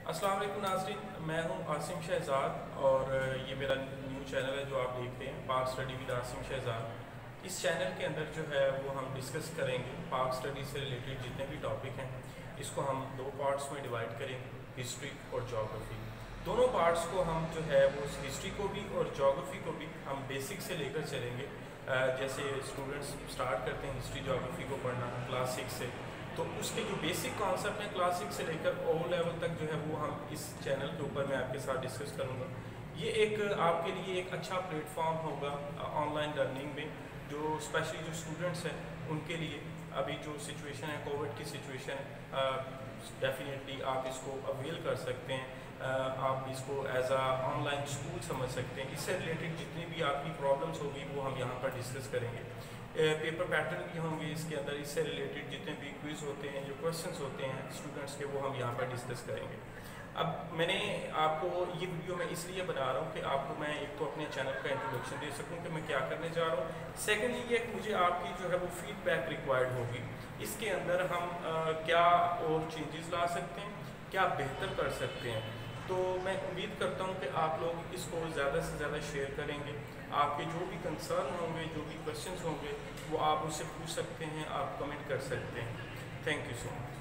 अस्सलाम वालेकुम नाज़रीन, मैं हूं आसिम शहज़ाद और ये मेरा न्यू चैनल है जो आप देखते हैं, पाक स्टडी विद आसिम शहज़ाद। इस चैनल के अंदर जो है वो हम डिस्कस करेंगे पाक स्टडी से रिलेटेड जितने भी टॉपिक हैं। इसको हम दो पार्ट्स में डिवाइड करेंगे, हिस्ट्री और जोग्राफ़ी। दोनों पार्ट्स को हम जो है वो हिस्ट्री को भी और जोग्राफ़ी को भी हम बेसिक से लेकर चलेंगे। जैसे स्टूडेंट्स स्टार्ट करते हैं हिस्ट्री जोग्राफ़ी को पढ़ना क्लास 6 से, तो उसके जो बेसिक कॉन्सेप्ट हैं क्लास 6 से लेकर ओ लेवल तक जो है वो हम इस चैनल के ऊपर मैं आपके साथ डिस्कस करूँगा। ये एक आपके लिए एक अच्छा प्लेटफॉर्म होगा ऑनलाइन लर्निंग में, जो स्पेशली जो स्टूडेंट्स हैं उनके लिए। अभी जो सिचुएशन है कोविड की सिचुएशन है, डेफिनेटली आप इसको अवेल कर सकते हैं। आप इसको एज आ ऑनलाइन स्कूल समझ सकते हैं। इससे रिलेटेड जितनी भी आपकी प्रॉब्लम्स होगी वो हम यहाँ पर डिस्कस करेंगे। पेपर पैटर्न भी होंगे इसके अंदर, इससे रिलेटेड जितने भी क्विज होते हैं, जो क्वेश्चंस होते हैं स्टूडेंट्स के, वो हम यहाँ पर डिस्कस करेंगे। अब मैंने आपको ये वीडियो मैं इसलिए बना रहा हूँ कि आपको मैं एक तो अपने चैनल का इंट्रोडक्शन दे सकूँ कि मैं क्या करने जा रहा हूँ। सेकेंडली ये कि मुझे आपकी जो है वो फीडबैक रिक्वायर्ड होगी। इसके अंदर हम क्या और चेंजेस ला सकते हैं, क्या बेहतर कर सकते हैं। तो मैं उम्मीद करता हूँ कि आप लोग इसको ज़्यादा से ज़्यादा शेयर करेंगे। आपके जो भी कंसर्न होंगे, जो भी क्वेश्चंस होंगे, वो आप मुझसे पूछ सकते हैं, आप कमेंट कर सकते हैं। Thank you so much.